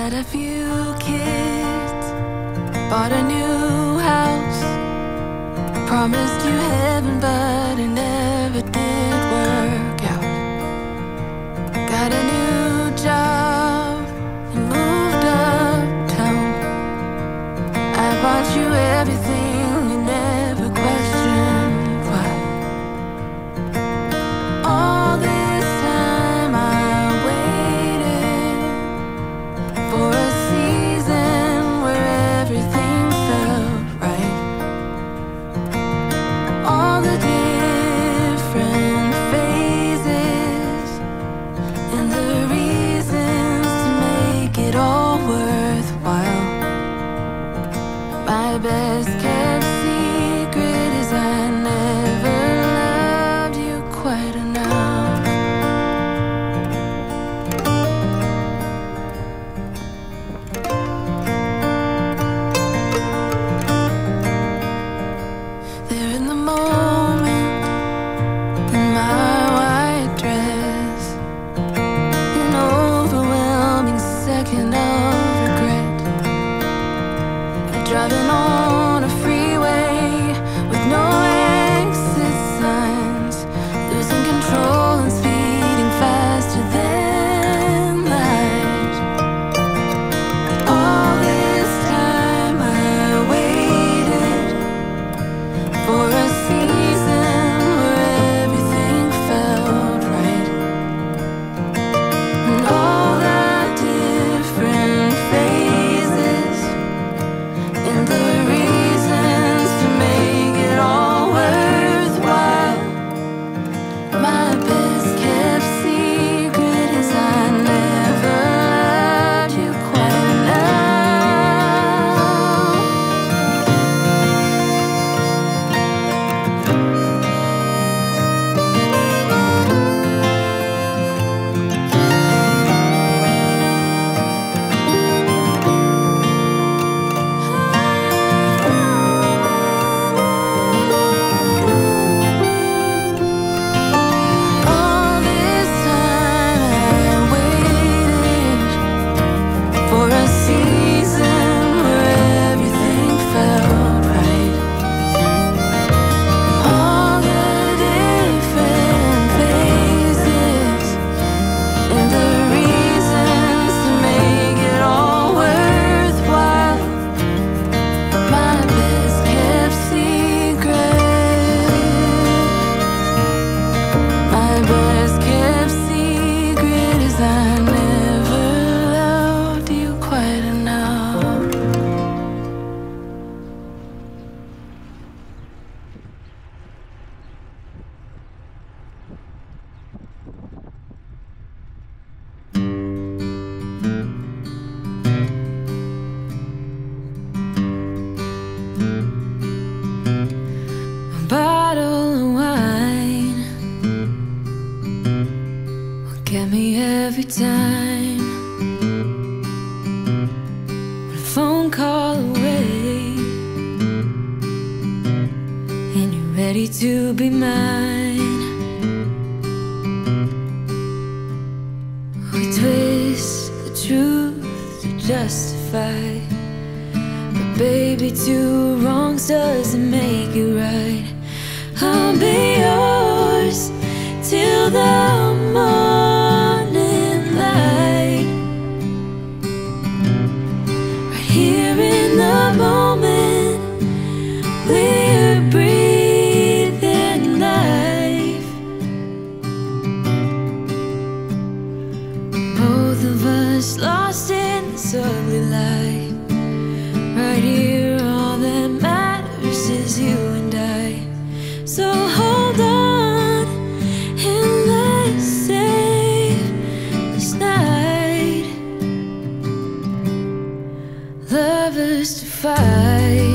Had a few kids, bought a new house, promised you heaven, but it never did work out. Got a new job and moved uptown. I bought you everything, you never questioned why. All this time I waited for a season where everything felt right. All the different phases and the reasons to make it all worthwhile. My best kept secret is I never loved you quite enough. There in the moment, in my white dress, an overwhelming second of regret. Driving on a freeway with no exit signs, losing control and speeding faster than light. All this time I waited for a season where everything felt right. And all the different phases and the reasons to make it all worthwhile. My best kept secret is I never loved you quite enough. All this time I waited for a season where everything felt right. All the different phases and the reasons to make it all worthwhile. My best kept secret. My best kept secret is I never loved you quite enough. A bottle of wine will get me every time. One phone call away and you're ready to be mine. We twist the truth to justify, but baby, two wrongs doesn't make it right. I'll be yours till the morning light. Right here in the moment, we're breathing life. Both of us lost in this ugly life. Right here, all that matters is you and I. So hold on and let's save this night. Lovers to fight.